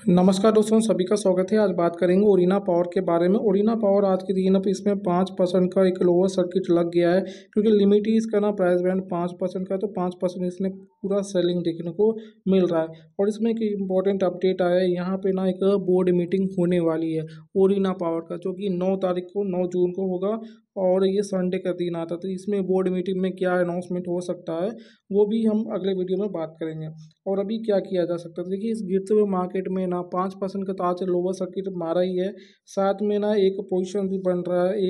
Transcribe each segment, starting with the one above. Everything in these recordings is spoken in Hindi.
नमस्कार दोस्तों, सभी का स्वागत है। आज बात करेंगे ओरिना पावर के बारे में। ओरिना पावर आज के दिन अब इसमें 5% का एक लोअर सर्किट लग गया है, क्योंकि लिमिट ही इसका ना प्राइस बैंड 5% का है, तो 5% इसने पूरा सेलिंग देखने को मिल रहा है। और इसमें एक इम्पॉर्टेंट अपडेट आया है, यहाँ पे ना एक बोर्ड मीटिंग होने वाली है ओरिना पावर का, जो कि 9 तारीख को 9 जून को होगा और ये संडे का दिन आता है। तो इसमें बोर्ड मीटिंग में क्या अनाउंसमेंट हो सकता है वो भी हम अगले वीडियो में बात करेंगे। और अभी क्या किया जा सकता है, देखिए इस गिरते हुए मार्केट में ना 5% का तो आज लोअर सर्किट मारा ही है, साथ में ना एक पोजीशन भी बन रहा है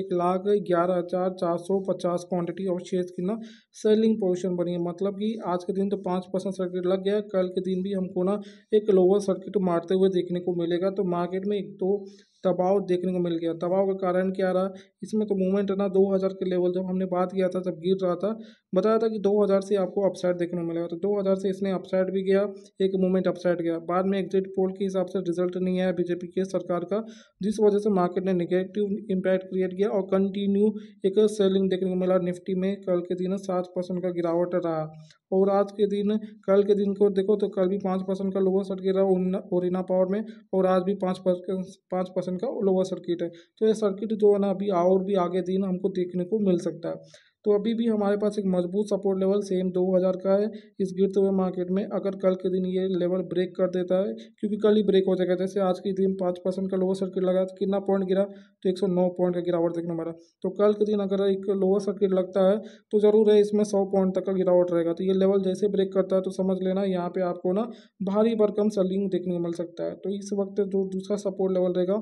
1,11,450 क्वांटिटी और शेयर्स की ना सेलिंग पोजीशन बनी है। मतलब कि आज के दिन तो 5% सर्किट लग गया है, कल के दिन भी हमको ना एक लोअर सर्किट मारते हुए देखने को मिलेगा। तो मार्केट में एक तो दबाव देखने को मिल गया। दबाव का कारण क्या रहा, इसमें तो मूवमेंट है ना 2000 के लेवल, जब हमने बात किया था जब गिर रहा था, बताया था कि 2000 से आपको अपसाइड देखने को मिलेगा। तो 2000 से इसने अपसाइड भी गया, एक मूवमेंट अपसाइड गया। बाद में एग्जिट पोल के हिसाब से रिजल्ट नहीं आया बीजेपी के सरकार का, जिस वजह से मार्केट ने नेगेटिव इम्पैक्ट क्रिएट किया और कंटिन्यू एक सेलिंग देखने को मिला। निफ्टी में कल के दिन 7% का गिरावट रहा। और आज के दिन, कल के दिन को देखो तो कल भी 5% का लोअर सर्किट रहा ओरिना पावर में, और आज भी 5% का लोअर सर्किट है। तो ये सर्किट जो है ना अभी और भी आगे दिन हमको देखने को मिल सकता है। तो अभी भी हमारे पास एक मजबूत सपोर्ट लेवल सेम 2000 का है इस गिरते हुए मार्केट में। अगर कल के दिन ये लेवल ब्रेक कर देता है, क्योंकि कल ही ब्रेक हो जाएगा, जैसे आज के दिन 5% का लोअर सर्किट लगा तो कितना पॉइंट गिरा, तो 109 पॉइंट का गिरावट देखने मिला। तो कल के दिन अगर एक लोअर सर्किट लगता है तो ज़रूर है इसमें 100 पॉइंट तक का गिरावट रहेगा। तो ये लेवल जैसे ब्रेक करता है तो समझ लेना यहाँ पे आपको ना भारी भरकम सेलिंग देखने को मिल सकता है। तो इस वक्त जो दूसरा सपोर्ट लेवल रहेगा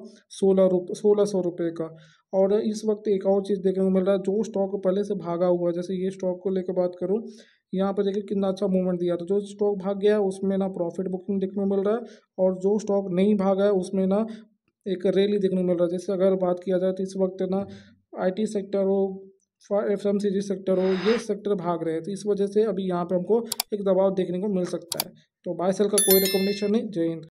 1600 रुपये का। और इस वक्त एक और चीज़ देखने को मिल रहा है, जो स्टॉक पहले से भागा हुआ है, जैसे ये स्टॉक को लेकर बात करूं, यहाँ पर देखिए कितना अच्छा मूवमेंट दिया। तो जो स्टॉक भाग गया है उसमें ना प्रॉफिट बुकिंग देखने को मिल रहा है, और जो स्टॉक नहीं भागा है उसमें ना एक रैली देखने को मिल रहा है। जैसे अगर बात किया जाए तो इस वक्त ना IT सेक्टर हो, FMCG सेक्टर हो, ये सेक्टर भाग रहे हैं। तो इस वजह से अभी यहाँ पे हमको एक दबाव देखने को मिल सकता है। तो बाय सेल का कोई रिकमेंडेशन नहीं। जय हिंद।